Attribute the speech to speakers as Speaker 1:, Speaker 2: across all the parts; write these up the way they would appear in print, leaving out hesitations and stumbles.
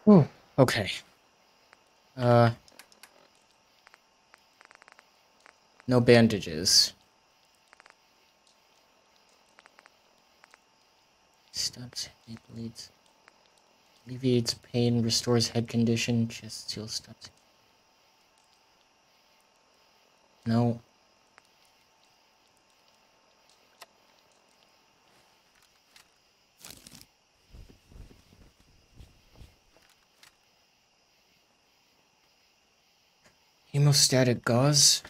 Speaker 1: Oh, okay. Uh, no bandages. Stops heavy bleeds. Alleviates pain, restores head condition, chest seal stops. No. Hemostatic gauze.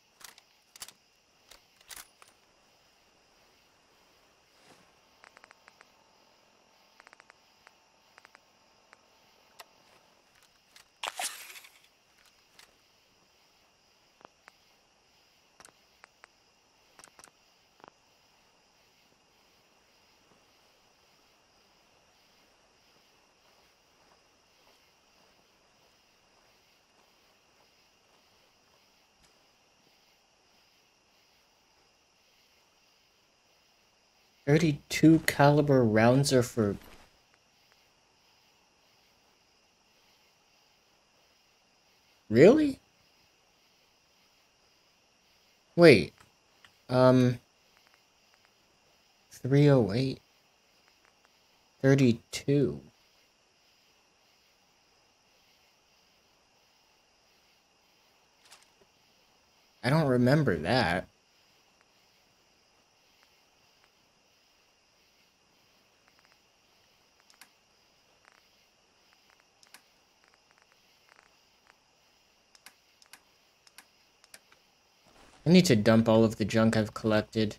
Speaker 1: .32 caliber rounds are for... Really? Wait. 308. 32. I don't remember that. I need to dump all of the junk I've collected.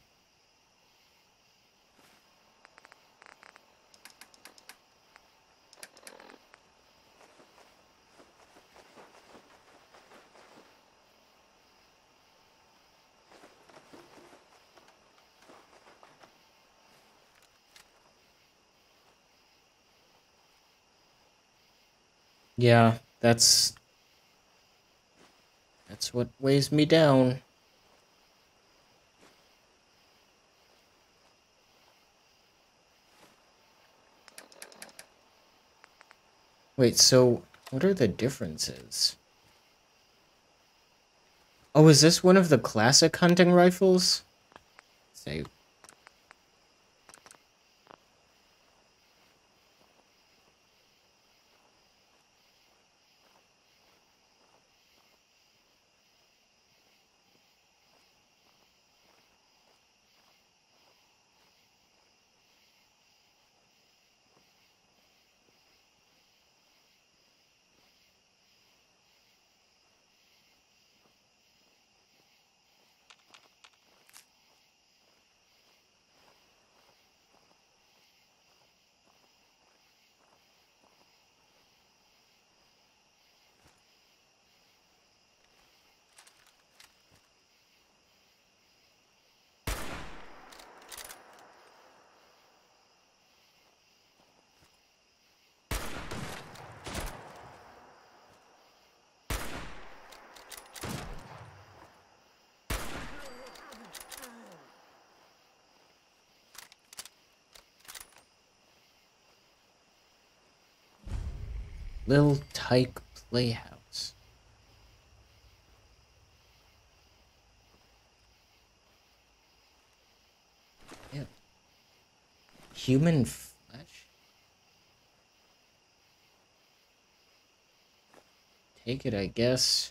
Speaker 1: Yeah, that's what weighs me down. Wait, so what are the differences? Oh, is this one of the classic hunting rifles? Say, Lil Tyke Playhouse. Yeah. Human flesh? Take it, I guess.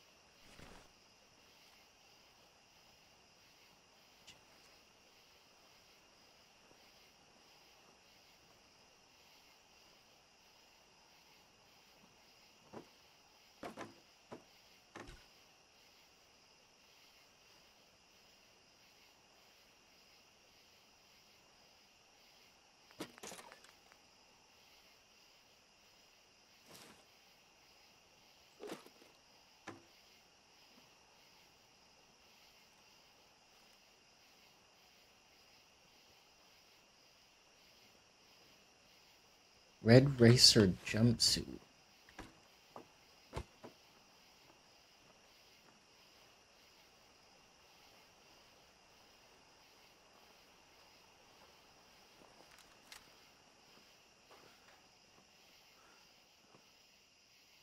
Speaker 1: Red Racer jumpsuit.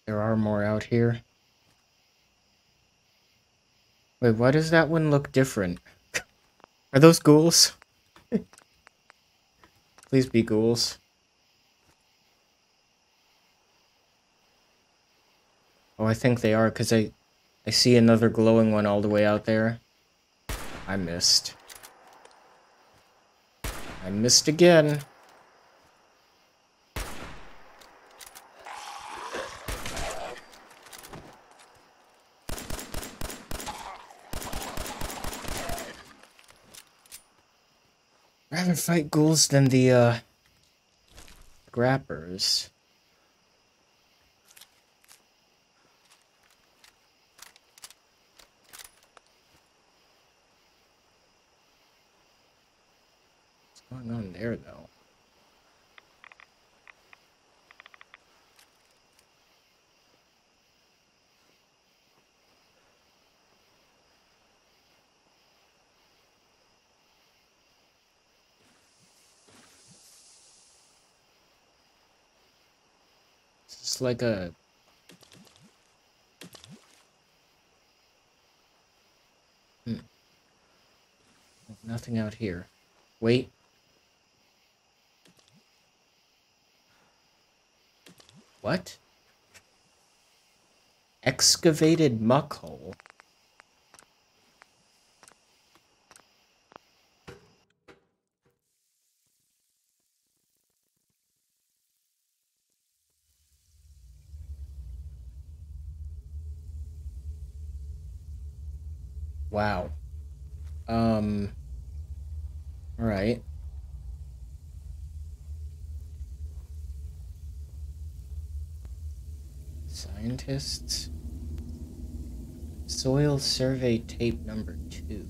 Speaker 1: There are more out here. Wait, why does that one look different? Are those ghouls? Please be ghouls. Oh, I think they are, because I see another glowing one all the way out there. I missed. I missed again. Rather fight ghouls than the, grappers. What's going on there, though? It's like a... Nothing out here. Wait. What? Excavated muck hole. Wow. Alright. Scientists. Soil survey tape number 2.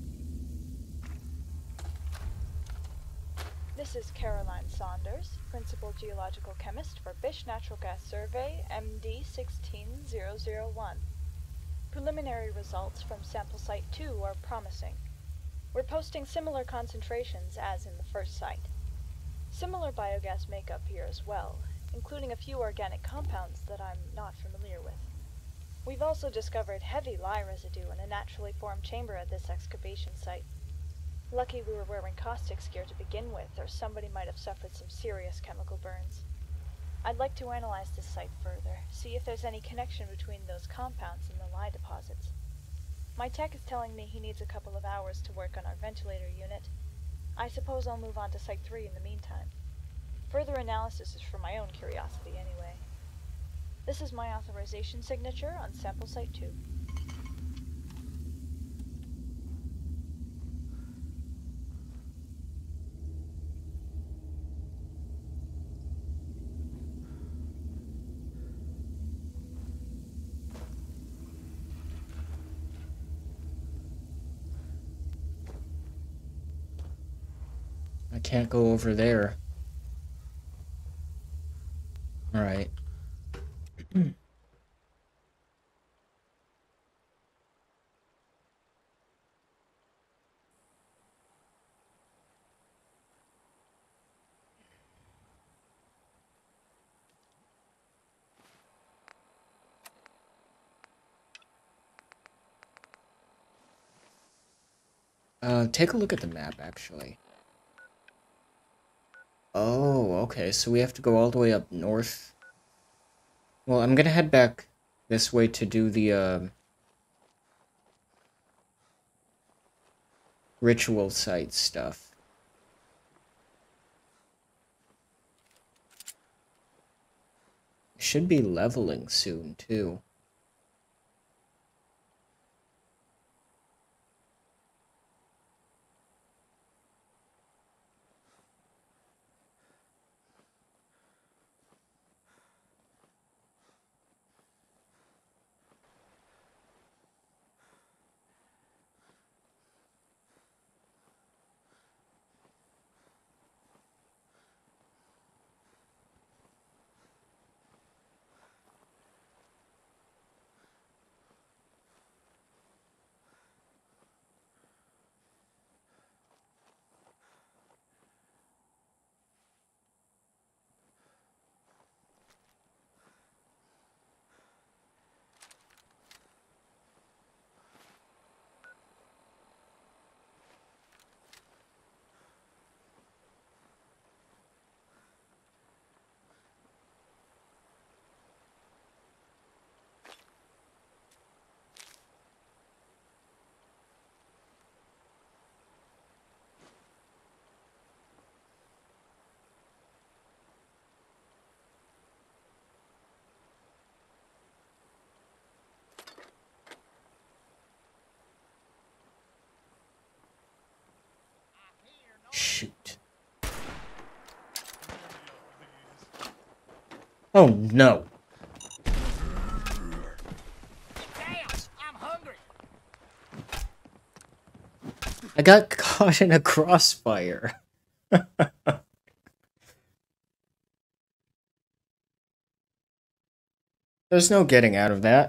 Speaker 2: This is Caroline Saunders, Principal Geological Chemist for Bish Natural Gas Survey MD 16001. Preliminary results from Sample Site 2 are promising. We're posting similar concentrations as in the first site. Similar biogas makeup here as well, including a few organic compounds that I'm not familiar with. We've also discovered heavy lye residue in a naturally formed chamber at this excavation site. Lucky we were wearing caustics gear to begin with, or somebody might have suffered some serious chemical burns. I'd like to analyze this site further, see if there's any connection between those compounds and the lye deposits. My tech is telling me he needs a couple of hours to work on our ventilator unit. I suppose I'll move on to Site 3 in the meantime. Further analysis is for my own curiosity anyway. This is my authorization signature on Sample Site 2.
Speaker 1: I can't go over there. Alright. Take a look at the map, actually. Oh, okay, so we have to go all the way up north. Well, I'm gonna head back this way to do the, ritual site stuff. Should be leveling soon, too. Oh no. I got caught in a crossfire. There's no getting out of that.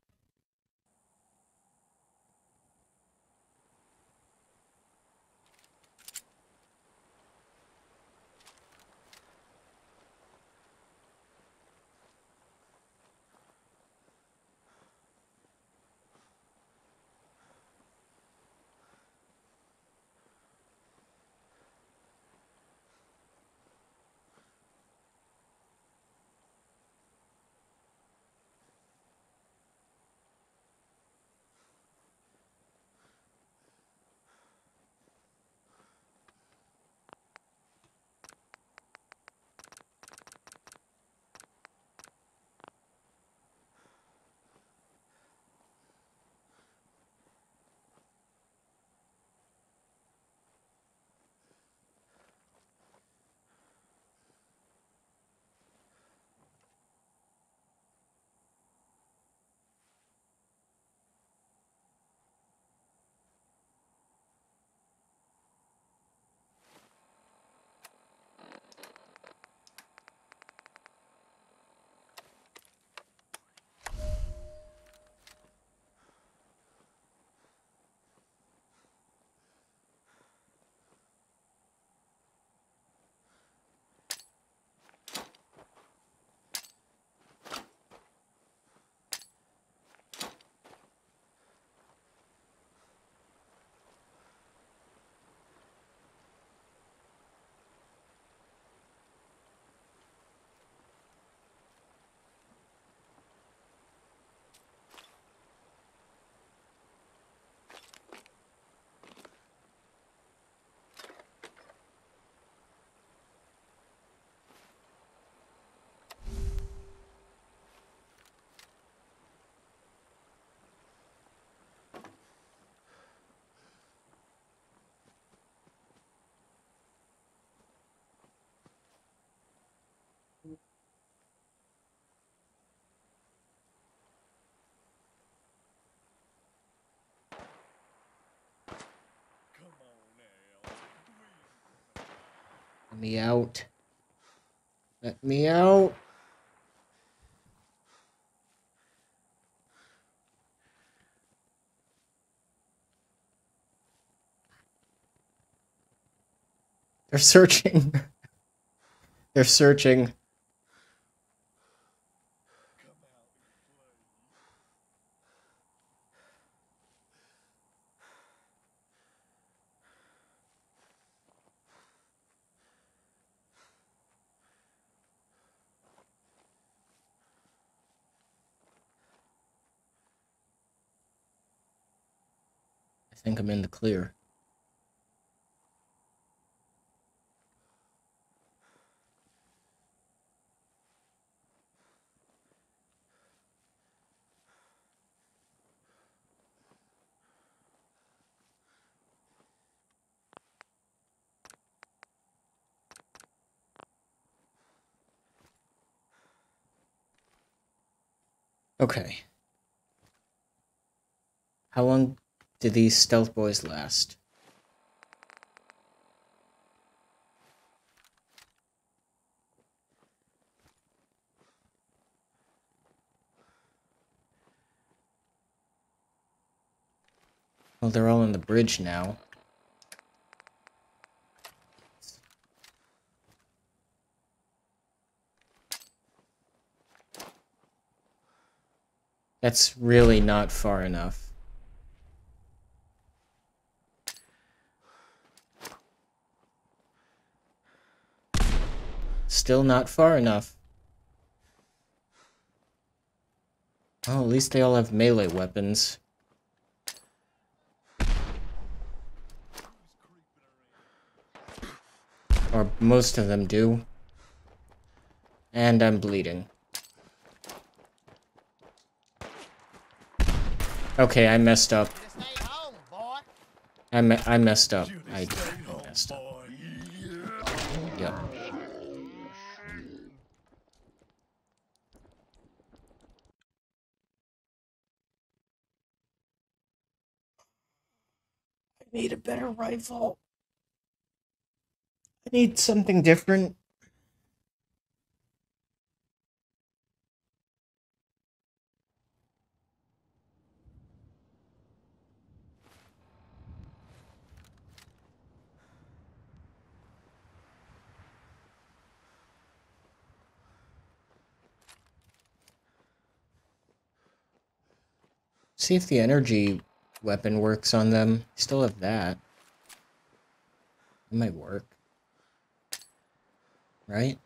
Speaker 1: Let me out. Let me out. They're searching. They're searching. I think I'm in the clear. Okay. How long do these stealth boys last? Well, they're all on the bridge now. That's really not far enough. Still not far enough. Oh, at least they all have melee weapons. Or most of them do. And I'm bleeding. Okay, I messed up. I messed up. I messed up. Yep. need a better rifle. I need something different. See if the energy weapon works on them. Still have that. It might work. Right?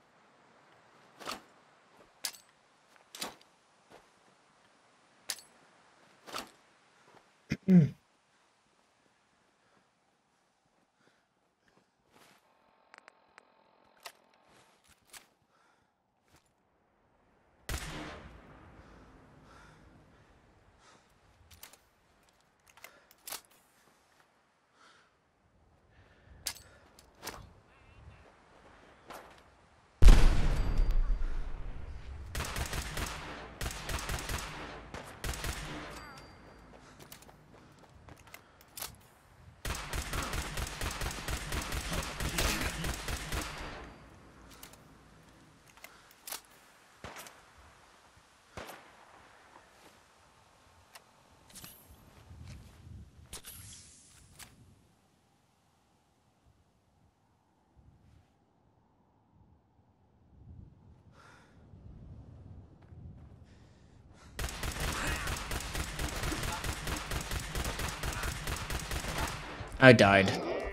Speaker 1: I died.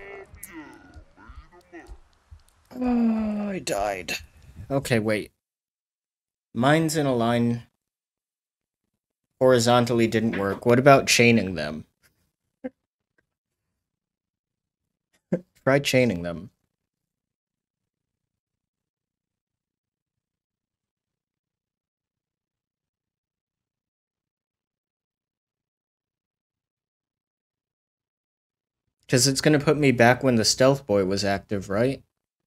Speaker 1: Oh, I died. Okay, wait. Mines in a line horizontally didn't work. What about chaining them? Try chaining them. Because it's going to put me back when the stealth boy was active, right?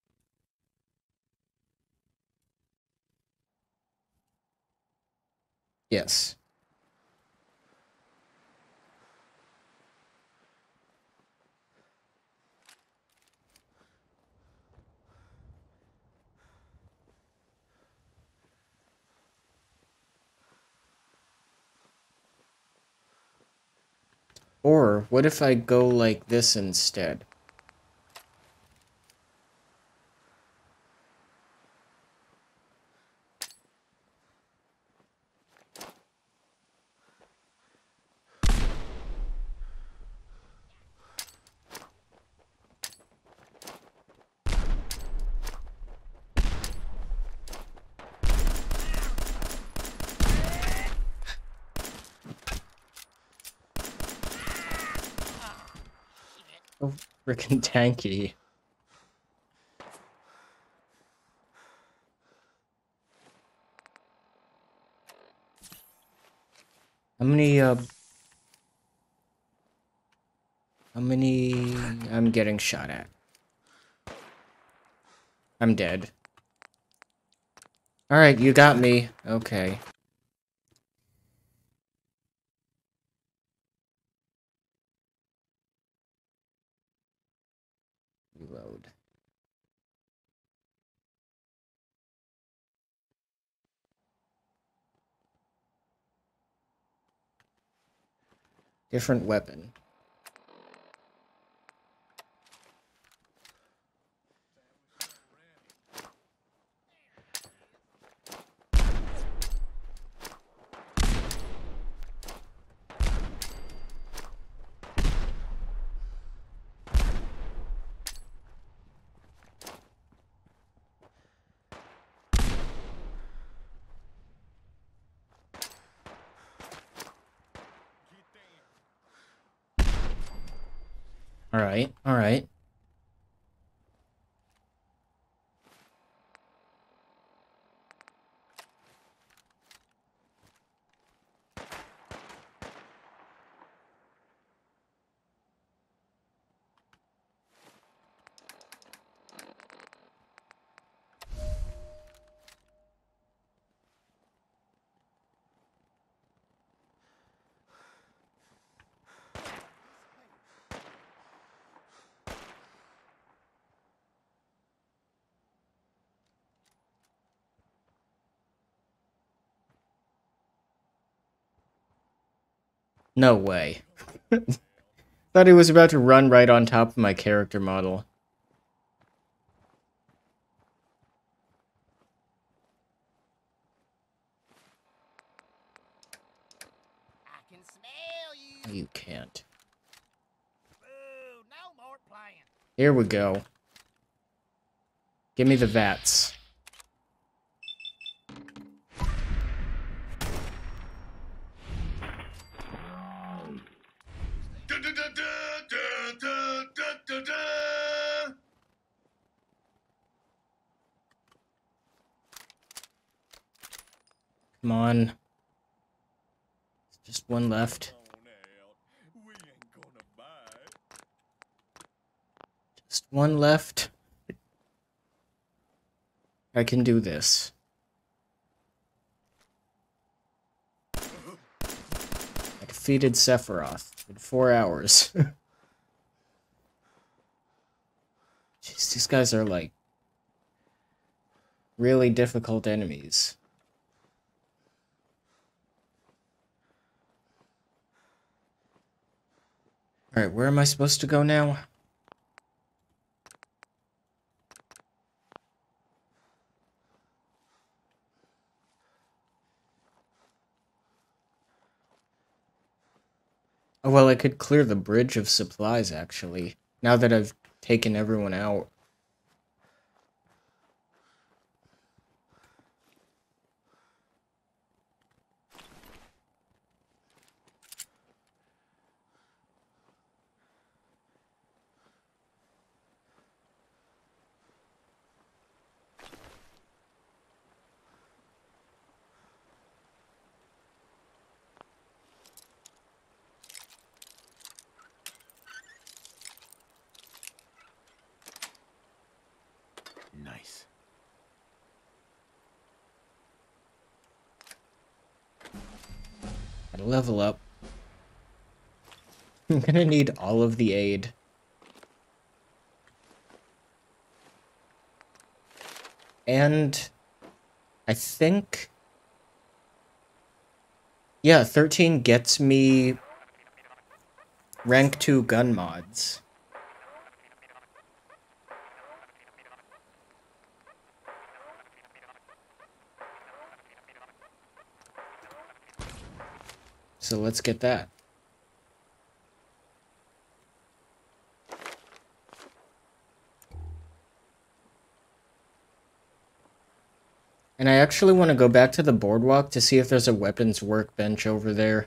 Speaker 1: Yes. Or, what if I go like this instead? Oh, frickin' tanky. How many, I'm getting shot at. I'm dead. Alright, you got me. Okay. Reload. Different weapon. Alright, alright. No way. Thought he was about to run right on top of my character model.
Speaker 3: I can smell you.
Speaker 1: You can't.
Speaker 3: Boo, no more playing.
Speaker 1: Here we go. Give me the vats. Come on. Just one left.
Speaker 3: We ain't gonna buy.
Speaker 1: Just one left. I can do this. I defeated Sephiroth in 4 hours. Jeez, these guys are like really difficult enemies. Alright, where am I supposed to go now? Oh, well, I could clear the bridge of supplies, actually. Now that I've taken everyone out.
Speaker 3: Nice.
Speaker 1: Gotta level up. I'm gonna need all of the aid. And I think... yeah, 13 gets me rank 2 gun mods. So let's get that. And I actually want to go back to the boardwalk to see if there's a weapons workbench over there.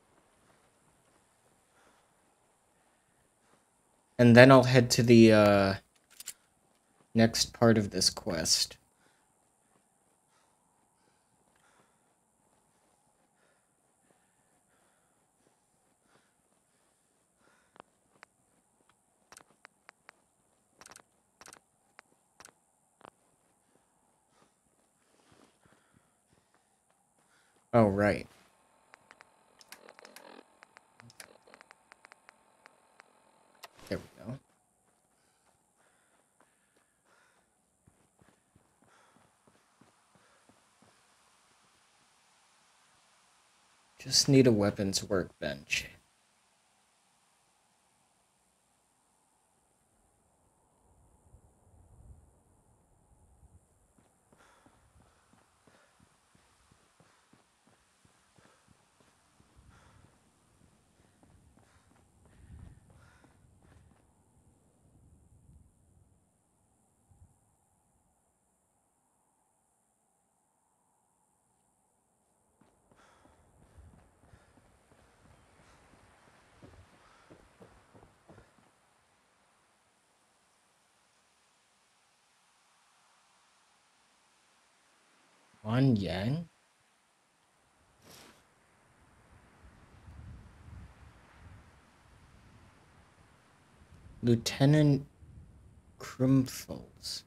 Speaker 1: And then I'll head to the, next part of this quest. Oh, right. There we go. Just need a weapons workbench. Wan Yang? Lieutenant Krumfels.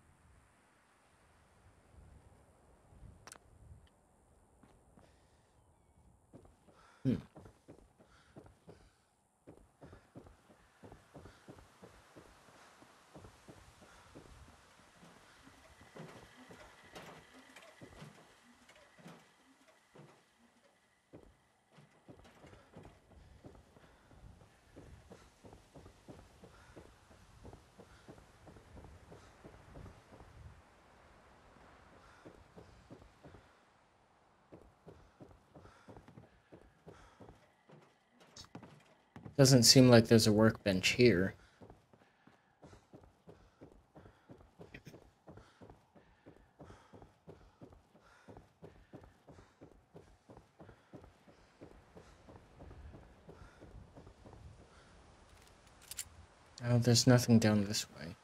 Speaker 1: Hmm. Doesn't seem like there's a workbench here. Oh, there's nothing down this way.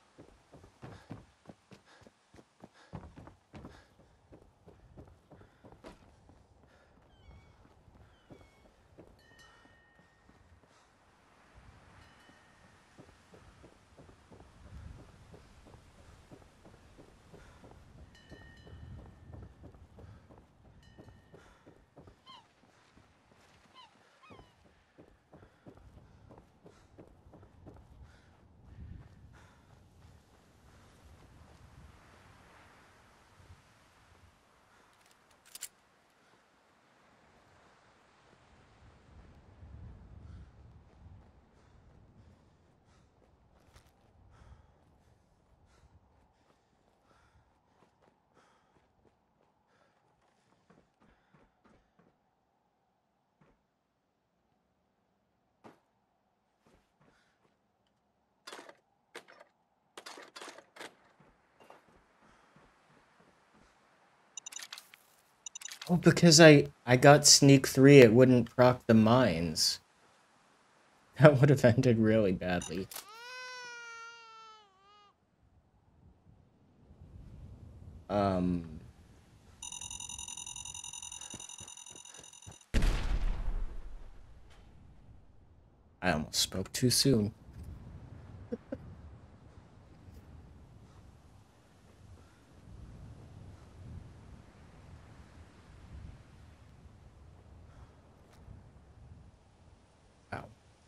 Speaker 1: Oh, because I got sneak 3, it wouldn't proc the mines. That would have ended really badly. I almost spoke too soon. Wow.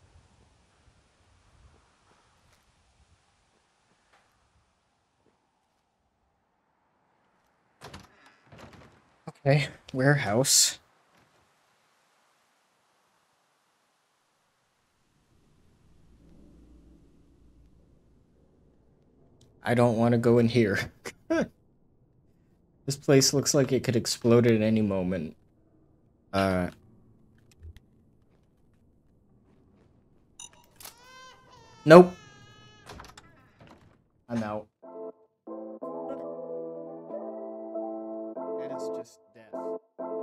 Speaker 1: Okay, warehouse. I don't want to go in here. This place looks like it could explode at any moment. Nope. I'm out. That is just death.